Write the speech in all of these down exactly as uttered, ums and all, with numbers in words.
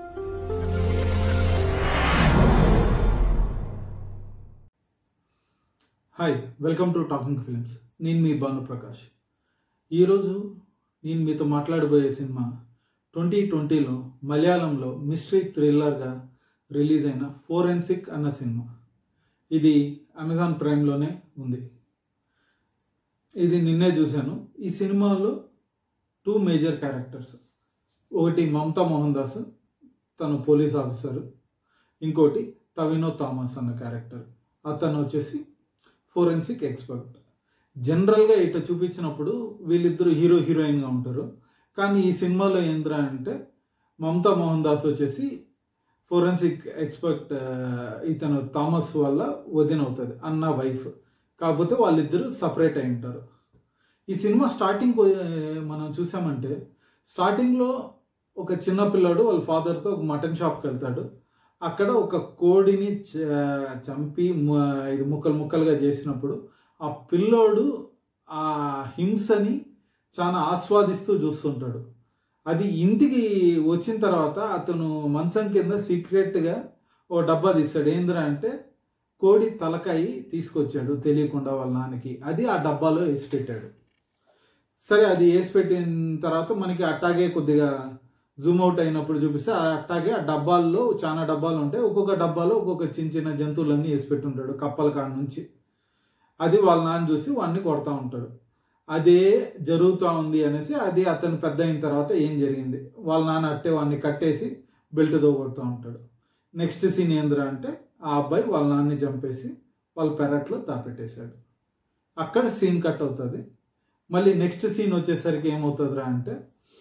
Hi, welcome to talking films. నేను మీ భానుప్రకాష్. ఈరోజు నేను మీతో మాట్లాడబోయే సినిమా ట్వంటీ ట్వంటీలో మలయాళంలో మిస్టరీ థ్రిల్లర్గా రిలీజ్ అయిన ఫోరెన్సిక్ అన్న సినిమా. ఇది అమెజాన్ ప్రైమ్లోనే ఉంది. ఇది నిన్నే చూశాను. ఈ సినిమాలో టూ మేజర్ క్యారెక్టర్స్, ఒకటి మమతా మోహన్ దాస్, తను పోలీస్ ఆఫీసరు. ఇంకోటి తవినో థామస్ అన్న క్యారెక్టర్, అతను వచ్చేసి ఫోరెన్సిక్ ఎక్స్పర్ట్. జనరల్గా ఇట్లా చూపించినప్పుడు వీళ్ళిద్దరూ హీరో హీరోయిన్గా ఉంటారు. కానీ ఈ సినిమాలో ఏంద్రా అంటే మమతా మోహన్ దాస్ వచ్చేసి ఫోరెన్సిక్ ఎక్స్పర్ట్, ఇతను థామస్ వల్ల వదిన అవుతుంది, అన్న వైఫ్. కాకపోతే వాళ్ళిద్దరూ సపరేట్ అయి ఉంటారు. ఈ సినిమా స్టార్టింగ్ మనం చూసామంటే, స్టార్టింగ్లో ఒక చిన్న పిల్లాడు వాళ్ళ ఫాదర్తో ఒక మటన్ షాప్కి వెళ్తాడు. అక్కడ ఒక కోడిని చంపి ఇది ముక్కలు ముక్కలుగా చేసినప్పుడు ఆ పిల్లోడు ఆ హింసని చాలా ఆస్వాదిస్తూ చూస్తుంటాడు. అది ఇంటికి వచ్చిన తర్వాత అతను మంచం కింద సీక్రెట్గా ఓ డబ్బా తీస్తాడు. ఏందిరా అంటే కోడి తలకాయి తీసుకొచ్చాడు తెలియకుండా వాళ్ళ నాన్నకి. అది ఆ డబ్బాలో వేసి పెట్టాడు. సరే, అది వేసి పెట్టిన తర్వాత మనకి అట్టాగే కొద్దిగా జూమ్ అవుట్ అయినప్పుడు చూపిస్తే అట్టాగే ఆ డబ్బాల్లో చాలా డబ్బాలు ఉంటాయి. ఒక్కొక్క డబ్బాలో ఒక్కొక్క చిన్న చిన్న జంతువులన్నీ వేసి పెట్టుంటాడు కప్పల కాడ నుంచి. అది వాళ్ళ నాన్న చూసి వాడిని కొడతా ఉంటాడు. అదే జరుగుతూ ఉంది అనేసి అది అతను పెద్ద అయిన తర్వాత ఏం జరిగింది, వాళ్ళ నాన్న అట్టే వాడిని కట్టేసి బెల్ట్తో కొడుతూ ఉంటాడు. నెక్స్ట్ సీన్ ఏంద్రా అంటే ఆ అబ్బాయి వాళ్ళ నాన్నని చంపేసి వాళ్ళ పెరట్లో దాపెట్టేశాడు. అక్కడ సీన్ కట్ అవుతుంది. మళ్ళీ నెక్స్ట్ సీన్ వచ్చేసరికి ఏమవుతుందిరా అంటే,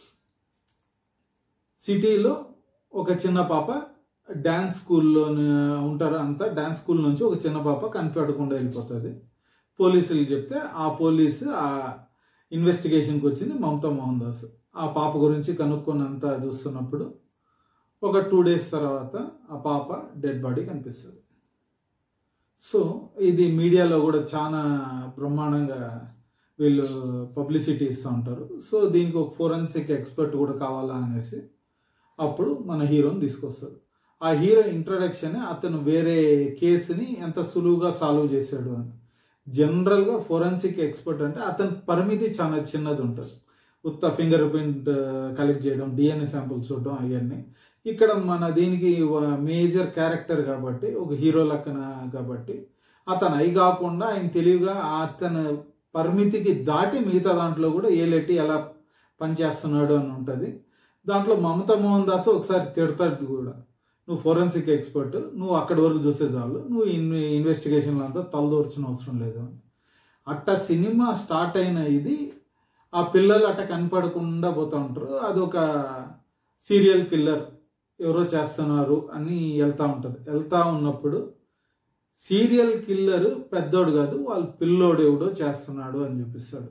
సిటీలో ఒక చిన్న పాప డ్యాన్స్ స్కూల్లో ఉంటారు అంతా. డ్యాన్స్ స్కూల్ నుంచి ఒక చిన్న పాప కనిపెట్టకుండా వెళ్ళిపోతుంది. పోలీసులు చెప్తే ఆ పోలీసు ఆ ఇన్వెస్టిగేషన్కి వచ్చింది మమతా మోహన్ దాస్. ఆ పాప గురించి కనుక్కొనంతా చూస్తున్నప్పుడు ఒక టూ డేస్ తర్వాత ఆ పాప డెడ్ బాడీ కనిపిస్తుంది. సో ఇది మీడియాలో కూడా చాలా బ్రహ్మాండంగా వీళ్ళు పబ్లిసిటీ ఇస్తూ ఉంటారు. సో దీనికి ఒక ఫోరెన్సిక్ ఎక్స్పర్ట్ కూడా కావాలా అనేసి అప్పుడు మన హీరోని తీసుకొస్తాడు. ఆ హీరో ఇంట్రడక్షన్ అతను వేరే కేసుని ఎంత సులువుగా సాల్వ్ చేశాడు అని. జనరల్గా ఫోరెన్సిక్ ఎక్స్పర్ట్ అంటే అతని పరిమితి చాలా చిన్నది ఉంటుంది. ఉత్త ఫింగర్ ప్రింట్ కలెక్ట్ చేయడం, డిఎన్ఏ శాంపుల్స్ చూడడం, అవన్నీ. ఇక్కడ మన దీనికి మేజర్ క్యారెక్టర్ కాబట్టి, ఒక హీరో లెక్కన కాబట్టి అతను అయి కాకుండా ఆయన తెలివిగా అతను పరిమితికి దాటి మిగతా దాంట్లో కూడా ఏలెట్టి ఎలా పనిచేస్తున్నాడు అని ఉంటుంది. దాంట్లో మమతా మోహన్ దాస్ ఒకసారి తిడతాడు కూడా, నువ్వు ఫోరెన్సిక్ ఎక్స్పర్ట్, నువ్వు అక్కడి వరకు చూసే చాలు, నువ్వు ఇన్ ఇన్వెస్టిగేషన్లో అంతా తలదూర్చిన అవసరం లేదు అని. అట్ట సినిమా స్టార్ట్ అయిన ఇది ఆ పిల్లలు అట్ట కనపడకుండా పోతూ ఉంటారు. అదొక సీరియల్ కిల్లర్ ఎవరో చేస్తున్నారు అని వెళ్తూ ఉంటుంది. వెళ్తూ ఉన్నప్పుడు సీరియల్ కిల్లర్ పెద్దోడు కాదు, వాళ్ళ పిల్లోడు ఎవడో చేస్తున్నాడు అని చూపిస్తాడు.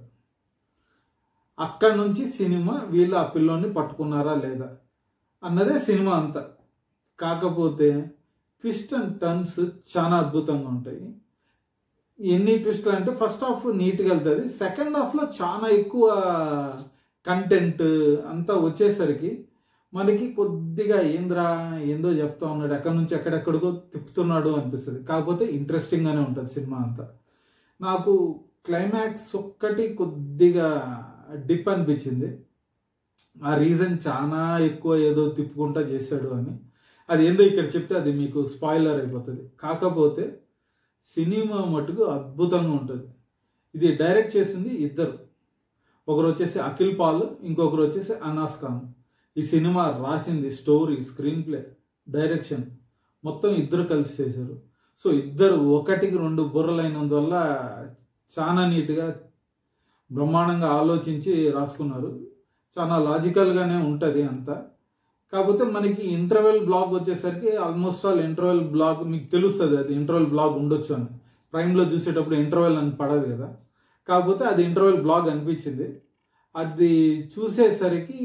అక్కడి నుంచి సినిమా వీళ్ళు ఆ పిల్లోని పట్టుకున్నారా లేదా అన్నదే సినిమా అంతా. కాకపోతే ట్విస్ట్ అండ్ టర్న్స్ చాలా అద్భుతంగా ఉంటాయి. ఎన్ని ట్విస్ట్లు అంటే, ఫస్ట్ హాఫ్ నీట్గా వెళ్తుంది, సెకండ్ హాఫ్లో చాలా ఎక్కువ కంటెంట్ అంతా వచ్చేసరికి మనకి కొద్దిగా ఏంద్రా ఏందో చెప్తా ఉన్నాడు, ఎక్కడి నుంచి ఎక్కడెక్కడికో తిప్పుతున్నాడు అనిపిస్తుంది. కాకపోతే ఇంట్రెస్టింగ్గానే ఉంటుంది సినిమా అంతా. నాకు క్లైమాక్స్ ఒక్కటి కొద్దిగా డిప్ అనిపించింది. ఆ రీజన్ చాలా ఎక్కువ ఏదో తిప్పుకుంటా చేశాడు అని. అది ఏందో ఇక్కడ చెప్తే అది మీకు స్పాయిలర్ అయిపోతుంది. కాకపోతే సినిమా మటుకు అద్భుతంగా ఉంటుంది. ఇది డైరెక్ట్ చేసింది ఇద్దరు, ఒకరు వచ్చేసి అఖిల్ పాల్, ఇంకొకరు వచ్చేసి అనాస్ ఖాన్. ఈ సినిమా రాసింది స్టోరీ, స్క్రీన్ ప్లే, డైరెక్షన్ మొత్తం ఇద్దరు కలిసి చేశారు. సో ఇద్దరు ఒకటికి రెండు బుర్రలైనందువల్ల చాలా నీట్గా బ్రహ్మాండంగా ఆలోచించి రాసుకున్నారు. చాలా లాజికల్గానే ఉంటుంది అంతా. కాకపోతే మనకి ఇంటర్వెల్ బ్లాగ్ వచ్చేసరికి ఆల్మోస్ట్ ఆల్ ఇంటర్వెల్ బ్లాగ్ మీకు తెలుస్తుంది, అది ఇంటర్వెల్ బ్లాగ్ ఉండొచ్చు అని. ప్రైమ్లో చూసేటప్పుడు ఇంటర్వెల్ అని పడదు కదా. కాకపోతే అది ఇంటర్వెల్ బ్లాగ్ అనిపించింది. అది చూసేసరికి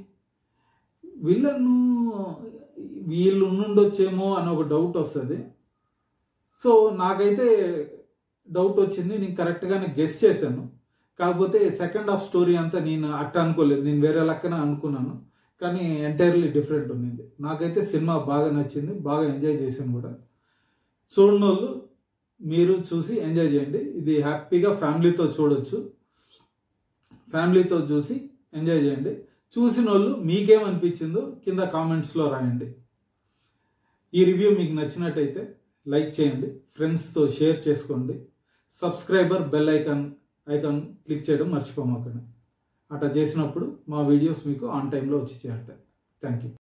వీళ్ళను వీళ్ళు ఉండుండొచ్చేమో అని ఒక డౌట్ వస్తుంది. సో నాకైతే డౌట్ వచ్చింది, నేను కరెక్ట్గానే గెస్ చేశాను. కాకపోతే సెకండ్ హాఫ్ స్టోరీ అంతా నేను అట్ట అనుకోలేదు, నేను వేరే లెక్కన అనుకున్నాను. కానీ ఎంటైర్లీ డిఫరెంట్ ఉన్నింది. నాకైతే సినిమా బాగా నచ్చింది, బాగా ఎంజాయ్ చేశాను కూడా. చూడని వాళ్ళు మీరు చూసి ఎంజాయ్ చేయండి. ఇది హ్యాపీగా ఫ్యామిలీతో చూడొచ్చు, ఫ్యామిలీతో చూసి ఎంజాయ్ చేయండి. చూసిన వాళ్ళు మీకేమనిపించిందో కింద కామెంట్స్లో రాయండి. ఈ రివ్యూ మీకు నచ్చినట్టయితే లైక్ చేయండి, ఫ్రెండ్స్తో షేర్ చేసుకోండి, subscriber bell icon icon click చేయడం మర్చిపోమాకండి. అట్లా చేసినప్పుడు మా వీడియోస్ మీకు ఆన్ టైంలో వచ్చి చేరుతాయి. Thank you.